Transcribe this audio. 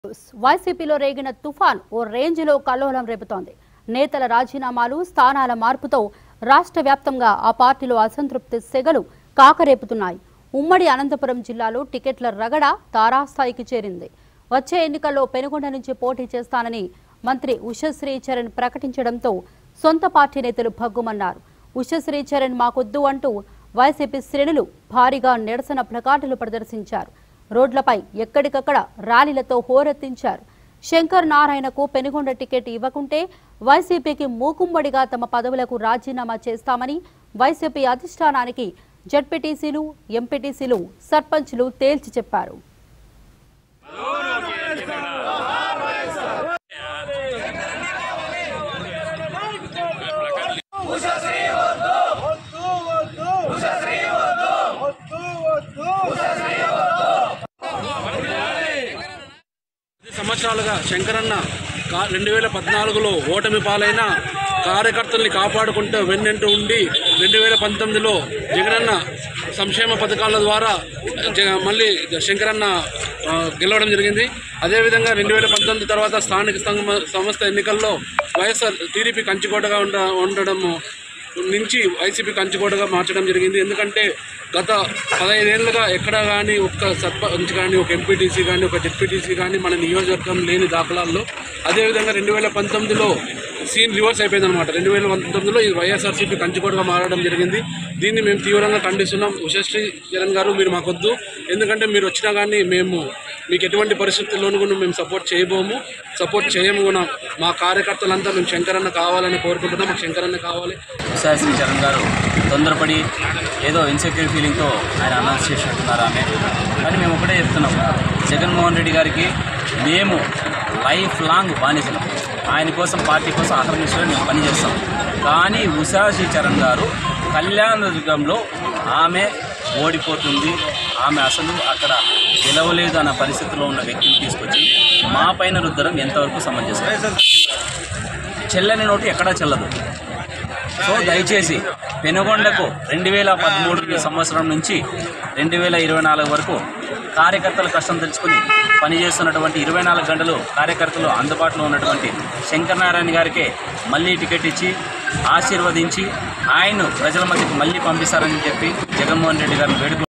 వైసీపీలో రేగిన తుఫాన్ ఓ రేంజ్లో కల్లోలం రేపుతోంది. నేతల రాజీనామాలు, స్థానాల మార్పుతో రాష్ట్ర వ్యాప్తంగా ఆ పార్టీలో అసంతృప్తి సెగలు కాకరేపుతున్నాయి. ఉమ్మడి అనంతపురం జిల్లాలో టికెట్ల రగడ తారాస్థాయికి చేరింది. వచ్చే ఎన్నికల్లో పెనుగొండ నుంచి పోటీ చేస్తానని మంత్రి ఉషశ్రీ చరణ్ ప్రకటించడంతో సొంత పార్టీ నేతలు భగ్గుమన్నారు. ఉషశ్రీ చరణ్ మాకొద్దు అంటూ వైసీపీ శ్రేణులు భారీగా నిరసన ప్లకార్డులు ప్రదర్శించారు. రోడ్లపై ఎక్కడికక్కడ ర్యాలీలతో హోరెత్తించారు. శంకర్ నారాయణకు పెనుగొండ టికెట్ ఇవ్వకుంటే వైసీపీకి మూకుమ్మడిగా తమ పదవులకు రాజీనామా చేస్తామని వైసీపీ అధిష్టానానికి జడ్పీటీసీలు, ఎంపీటీసీలు, సర్పంచ్లు తేల్చి చెప్పారు. సంవత్సరాలుగా శంకరన్న 2014లో ఓటమి పాలైన కార్యకర్తల్ని కాపాడుకుంటూ వెన్నెంటూ ఉండి 2019లో జగనన్న సంక్షేమ పథకాల ద్వారా మళ్ళీ శంకరన్న గెలవడం జరిగింది. అదేవిధంగా 2019 తర్వాత స్థానిక సంస్థ ఎన్నికల్లో వైఎస్ఆర్ టీడీపీ కంచుకోటగా ఉండడం నుంచి వైసీపీ కంచుకోటగా మార్చడం జరిగింది. ఎందుకంటే గత 15 ఏళ్ళుగా ఎక్కడ కానీ ఒక్క సర్పంచ్ కానీ, ఒక ఎంపీటీసీ కానీ, ఒక జెడ్పీటీసీ కానీ మన నియోజకవర్గం లేని దాఖలాల్లో. అదేవిధంగా 2019లో సీన్ రివర్స్ అయిపోయిందనమాట. 2019లో ఈ వైఎస్ఆర్సీపీ కంచుకోటగా మారడం జరిగింది. దీన్ని మేము తీవ్రంగా ఖండిస్తున్నాం. ఉషశ్రీ చరణ్ గారు, మీరు మాకొద్దు. ఎందుకంటే మీరు వచ్చినా కానీ మీకు ఎటువంటి పరిస్థితుల్లోనూ కూడా మేము సపోర్ట్ చేయము కూడా. మా కార్యకర్తలంతా మేము శంకరన్న కావాలని కోరుకుంటున్నాం. మాకు శంకరన్న కావాలి. ఉషశ్రీ చరణ్ గారు తొందరపడి ఏదో ఇన్సెక్యూర్ ఫీలింగ్తో ఆయన అనౌన్స్ చేసినట్టున్నారు ఆమె. కానీ మేము ఒకటే చెప్తున్నాం, జగన్మోహన్ రెడ్డి గారికి మేము లైఫ్ లాంగ్ బానిసలం. ఆయన కోసం, పార్టీ కోసం ఆక్రమించడం మేము పనిచేస్తాం. కానీ ఉషశ్రీ చరణ్ గారు కళ్యాణదుర్గంలో ఆమె ఓడిపోతుంది, ఆమె అసలు అక్కడ గెలవలేదు అన్న పరిస్థితిలో ఉన్న వ్యక్తిని తీసుకొచ్చి మా పైన రుద్దడం ఎంతవరకు సమంజసం? చెల్లని నోటు ఎక్కడా చెల్లదు. సో దయచేసి పెనుగొండకు 2013 సంవత్సరం నుంచి 2024 వరకు కార్యకర్తల కష్టం తెలుసుకుని పనిచేస్తున్నటువంటి 24 గంటలు కార్యకర్తలు అందుబాటులో ఉన్నటువంటి శంకర్ నారాయణ గారికే మళ్ళీ టికెట్ ఇచ్చి ఆశీర్వదించి ఆయన్ను ప్రజల మధ్యకు మళ్ళీ పంపిస్తారని చెప్పి జగన్మోహన్ రెడ్డి గారిని వేడుకు